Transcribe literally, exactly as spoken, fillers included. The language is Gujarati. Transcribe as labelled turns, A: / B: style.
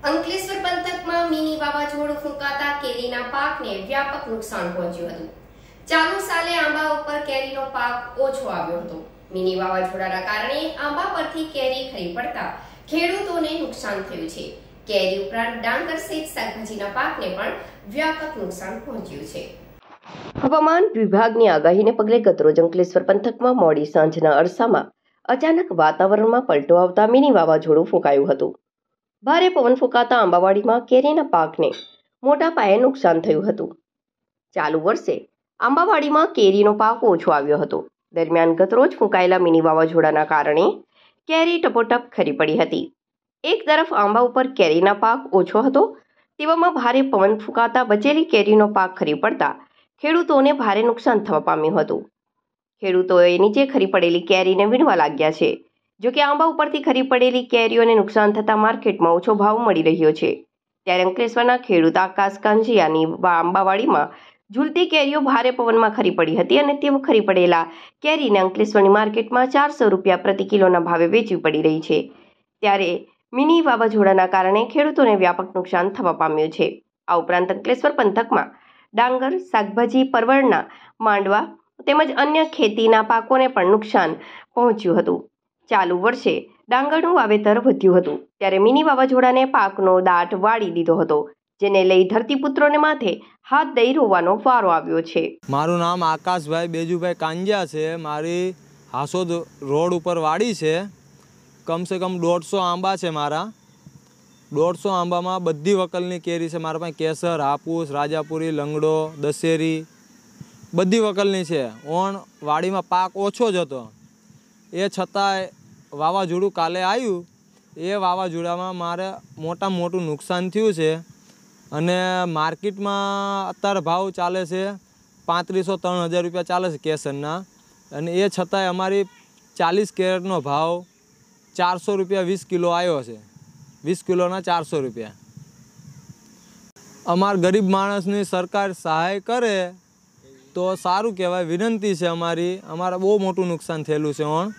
A: અંકલેશ્વર પંથકમાં મિની વાવાઝોડું ફૂંકાતા કેરીના પાકને વ્યાપક નુકસાન પહોંચ્યું હતું। ચાલુ સાલે આંબા ઉપર કેરીનો પાક ઓછો આવ્યો હતો। મિની વાવાઝોડાના કારણે આંબા પરથી કેરી ખરી પડતા ખેડૂતોને નુકસાન થયું છે। કેરી ઉપરાંત ડાંગર સહિત શાકભાજીના પાકને પણ વ્યાપક નુકસાન પહોંચ્યું છે। હવામાન વિભાગની આગાહીને પગલે ગતરોજ અંકલેશ્વર પંથકમાં મોડી સાંજના અરસામાં અચાનક વાતાવરણમાં પલટો આવતા મિની વાવાઝોડું ફૂંકાયું હતું। ભારે પવન ફૂંકાતા આંબાવાડીમાં કેરીના પાકને મોટા પાયે નુકસાન થયું હતું। ચાલુ વર્ષે આંબાવાડીમાં કેરીનો પાક ઓછો આવ્યો હતો। દરમિયાન ગતરોજ ફૂંકાયેલા મિની વાવાઝોડાના કારણે કેરી ટપોટપ ખરી પડી હતી। એક તરફ આંબા ઉપર કેરીના પાક ઓછો હતો, તેવામાં ભારે પવન ફૂંકાતા બચેલી કેરીનો પાક ખરી પડતા ખેડૂતોને ભારે નુકસાન થવા પામ્યું હતું। ખેડૂતોએ નીચે ખરી પડેલી કેરીને વીણવા લાગ્યા છે। જો કે આંબા ઉપરથી ખરી પડેલી કેરીઓને નુકસાન થતાં માર્કેટમાં ઓછો ભાવ મળી રહ્યો છે। ત્યારે અંકલેશ્વરના ખેડૂત આકાશ કાંજીયાની આંબાવાડીમાં ઝૂલતી કેરીઓ ભારે પવનમાં ખરી પડી હતી અને તે ખરી પડેલા કેરીને અંકલેશ્વરની માર્કેટમાં ચારસો રૂપિયા પ્રતિ કિલોના ભાવે વેચવી પડી રહી છે। ત્યારે મિની વાવાઝોડાના કારણે ખેડૂતોને વ્યાપક નુકસાન થવા પામ્યું છે। આ ઉપરાંત અંકલેશ્વર પંથકમાં ડાંગર, શાકભાજી, પરવળના માંડવા તેમજ અન્ય ખેતીના પાકોને પણ નુકસાન પહોંચ્યું હતું। ચાલુ વર્ષે ડાંગરનું વાવેતર વધ્યું હતું, ત્યારે મિની વાવાઝોડાને પાકનો દાટ વાળી દીધો હતો, જેને લઈ ધરતીપુત્રોને માથે હાથ દઈ રોવાનો વારો આવ્યો છે।
B: મારું નામ આકાશભાઈ બેજુભાઈ કાંજિયા છે। મારી હાસોદ રોડ ઉપર વાડી છે। કમસે કમ દોઢસો આંબા છે મારા। દોઢસો આંબામાં બધી વકલની કેરી છે મારા પાસે। કેસર, હાપુસ, રાજાપુરી, લંગડો, દશેરી બધી વકલની છે। ઓણ વાડીમાં પાક ઓછો જ હતો, એ છતાંય વાવાઝોડું કાલે આવ્યું, એ વાવાઝોડામાં મારે મોટા મોટું નુકસાન થયું છે। અને માર્કેટમાં અત્યારે ભાવ ચાલે છે પાંત્રીસો ત્રણ હજાર રૂપિયા ચાલે છે કેસરના, અને એ છતાંય અમારી ચાલીસ કેરેટનો ભાવ ચારસો રૂપિયા વીસ કિલો આવ્યો છે। વીસ કિલોના ચારસો રૂપિયા। અમારા ગરીબ માણસની સરકાર સહાય કરે તો સારું કહેવાય, વિનંતી છે અમારી। અમારે બહુ મોટું નુકસાન થયેલું છે ઓણ।